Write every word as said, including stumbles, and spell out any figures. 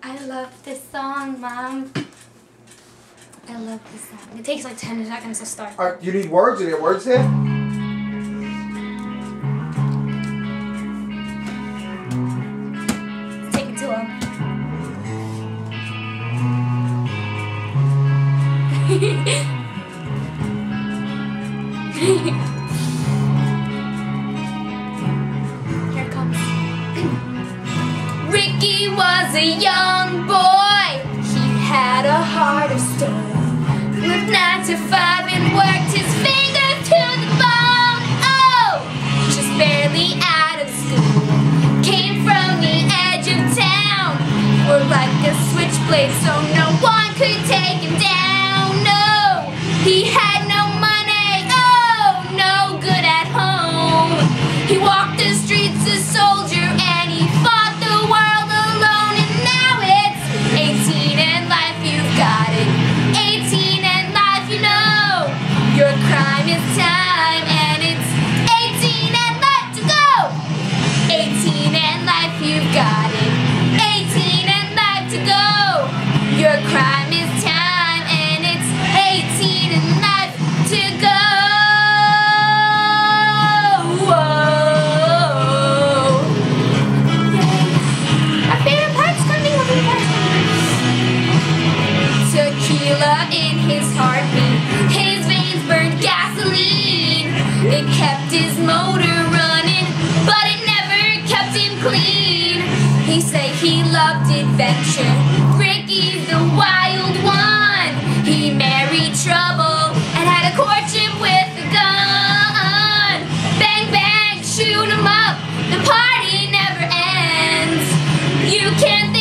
I love this song, Mom. I love this song. It takes like ten seconds to start. Alright, you need words? You need words here? It's taking too long. Here it comes. Ricky was a young boy. He had a heart of stone. Lived nine to five and worked his fingers to the bone. Oh, just barely out of school. Came from the edge of town. Were like a switchblade, so no one could take him down. No, he had no money. Oh, no good at home. He walked the streets a soldier and he fought the world alone. And now it's eighteen and life, you've got it. eighteen and life, you know. Your crime is time and it's eighteen and life to go. eighteen and life, you've got it. eighteen and life to go. Your crime is time and it's eighteen and life to go. Whoa. Yay. My favorite part's coming over here. Tequila in his heartbeat. His veins burned gasoline. It kept his motor running, but it never kept him clean. He said he loved adventure. Ricky's the wild one. He married trouble and had a courtship with a gun. Bang, bang, shoot him up. The party never ends. You can't